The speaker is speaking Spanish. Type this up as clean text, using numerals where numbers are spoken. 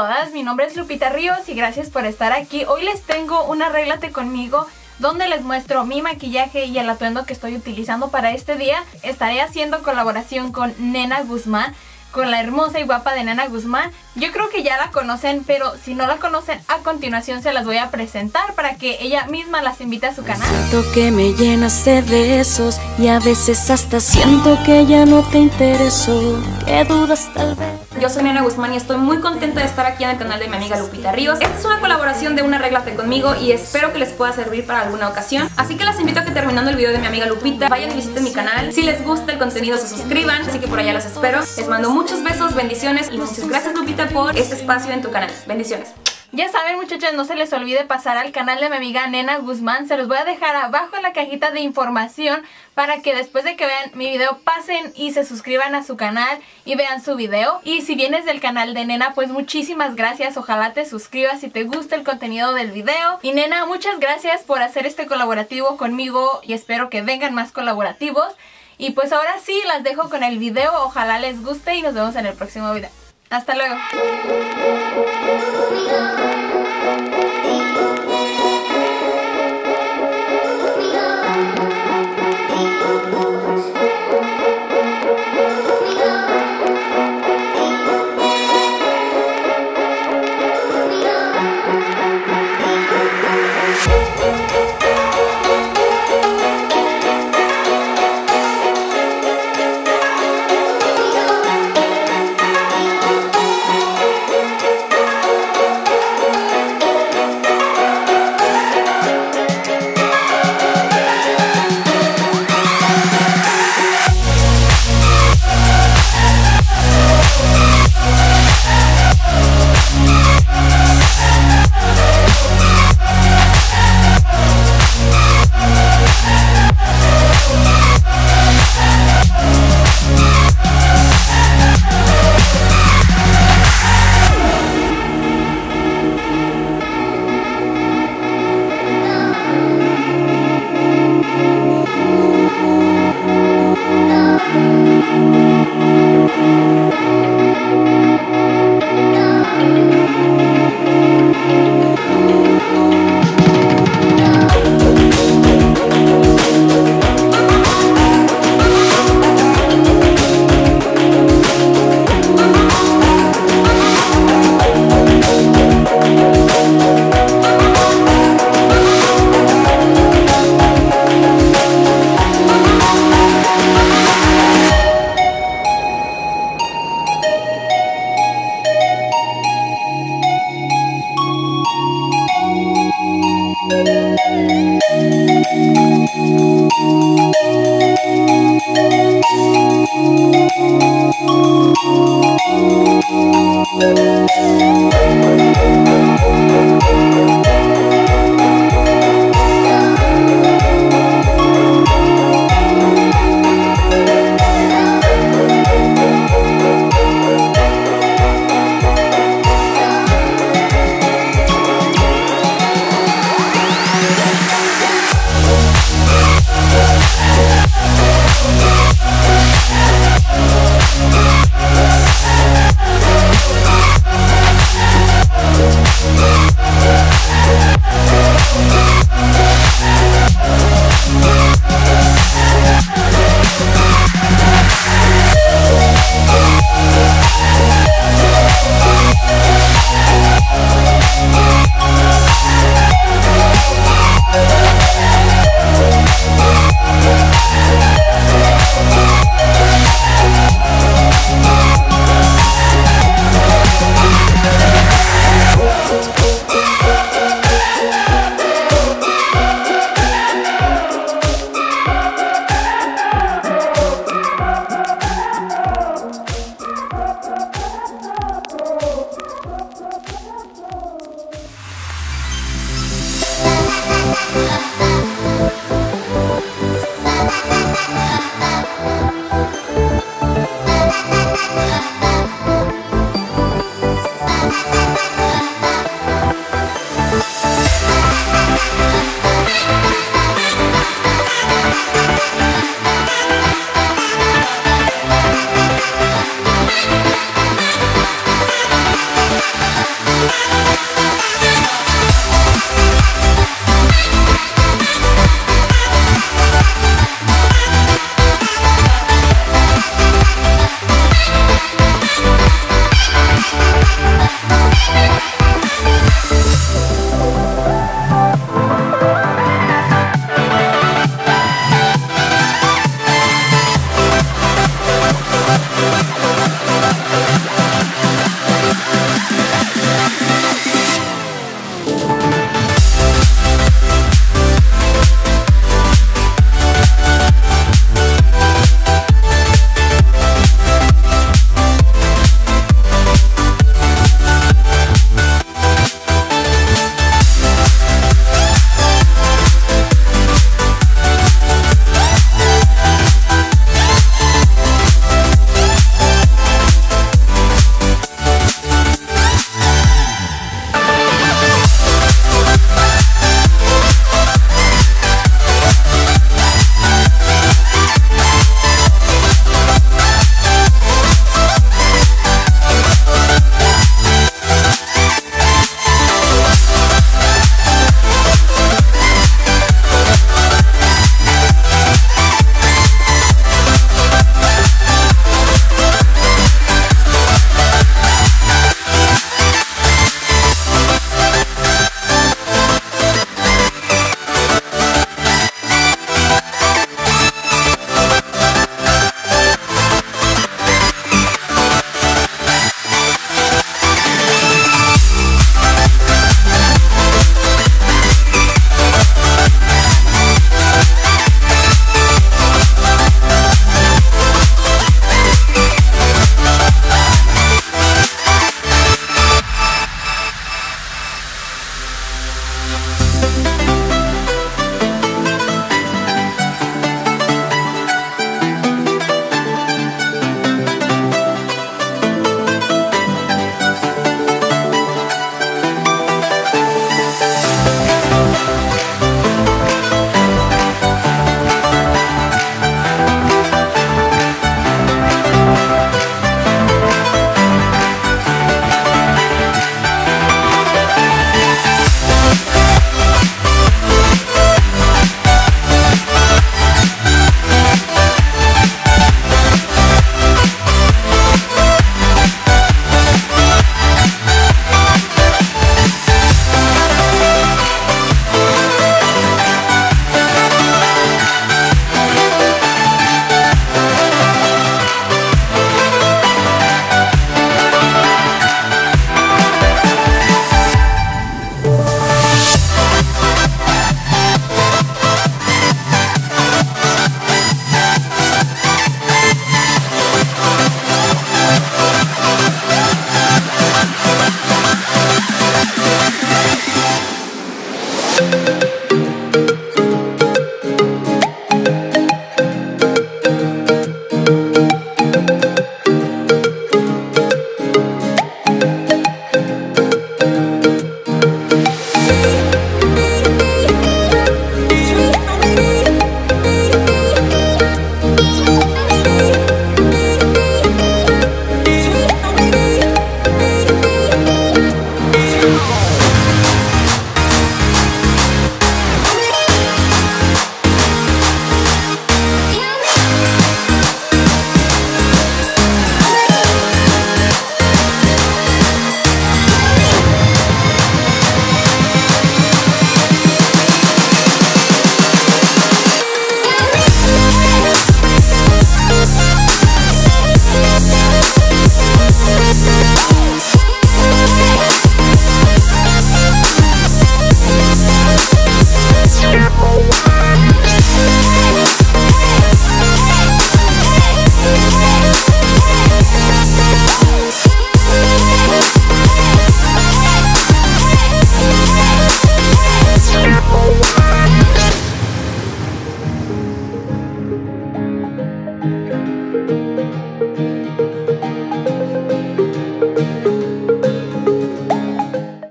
todas, mi nombre es Lupita Ríos y gracias por estar aquí. Hoy les tengo un Arréglate Conmigo donde les muestro mi maquillaje y el atuendo que estoy utilizando para este día. Estaré haciendo colaboración con Nena Guzmán, con la hermosa y guapa de Nena Guzmán. Yo creo que ya la conocen, pero si no la conocen, a continuación se las voy a presentar para que ella misma las invite a su canal. Siento que me llenas de besos y a veces hasta siento que ya no te intereso. ¿Qué dudas tal vez? Yo soy Nena Guzmán y estoy muy contenta de estar aquí en el canal de mi amiga Lupita Ríos. Esta es una colaboración de un Arréglate Conmigo y espero que les pueda servir para alguna ocasión. Así que las invito a que terminando el video de mi amiga Lupita, vayan y visiten mi canal. Si les gusta el contenido, se suscriban, así que por allá las espero. Les mando muchos besos, bendiciones y muchas gracias, Lupita, por este espacio en tu canal. Bendiciones. Ya saben, muchachas, no se les olvide pasar al canal de mi amiga Nena Guzmán. Se los voy a dejar abajo en la cajita de información para que después de que vean mi video pasen y se suscriban a su canal y vean su video. Y si vienes del canal de Nena, pues muchísimas gracias. Ojalá te suscribas si te gusta el contenido del video. Y Nena, muchas gracias por hacer este colaborativo conmigo y espero que vengan más colaborativos. Y pues ahora sí, las dejo con el video. Ojalá les guste y nos vemos en el próximo video. Hasta luego. Thank you.